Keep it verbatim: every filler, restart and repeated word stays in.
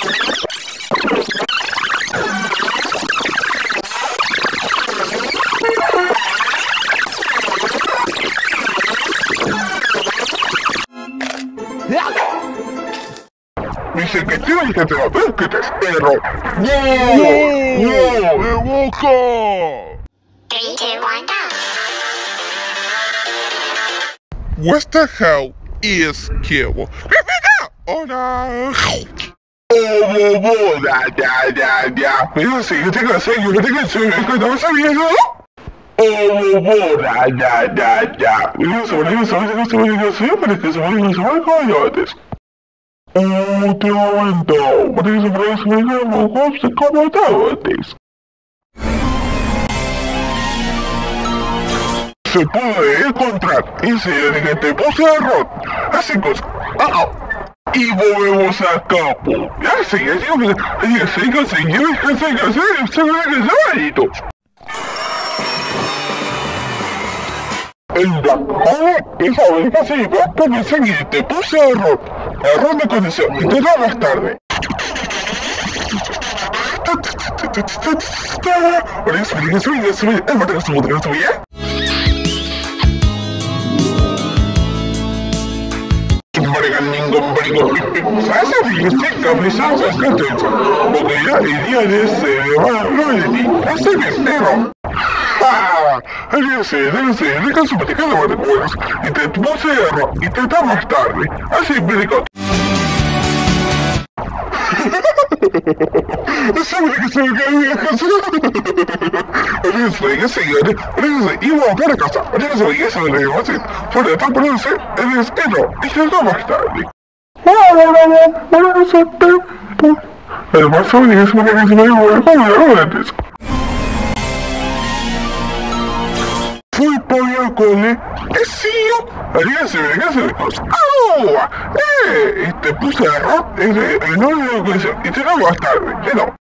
Dice que tienes que te va a ver que te espero. ¡No! ¡No! ¡De boca! Three, two, one, go. What the hell is kill? Hola. Oh, bobo, da, da, da, da. Mira, sí, que tengo sueño, que tengo sueño, que no sabía eso. Oh, bobo, da, da, da, da. Mira, se me dio, se me dio, se me dio, se me dio, pero que se me dio, se me dio, coyotes. Oh, te aguanto. Por eso, por eso, me llamo Jobs, como antes. Se puede encontrar ese de que te puse error. Así que, ah, y volvemos a campo. Ya sé, ya sé, ya sé, ya sé, ya sé, ya sé, ya sé, ya sé, ya sé, en la cara, esa vez que se iba por el siguiente puse error. Error de condición, y te da más tarde. Por eso, por eso, por eso, por eso, por eso, ¿sabes si estoy cabezado a esta tensa? Porque ya el día de ese me va a hablar de ti, así me entero. ¡Ah! Ya sé, ya sé, deja su platicado de recuerdos y te puse error y te da más tarde, así me digo. ¿Sabes que se me cae en casa? Ahora ya sé, ahora iba a para casa, ahora ya se me dio así. Por lo tanto, por eso, el estilo, y te da más tarde. Además, sabes que se me cae en casa antes. Fui para el cole, es sí, haría se me cae en casa. ¡Ah! ¡Eh! Y te puse error, es de no de la ocasión, y te da más tarde, ¿sí no?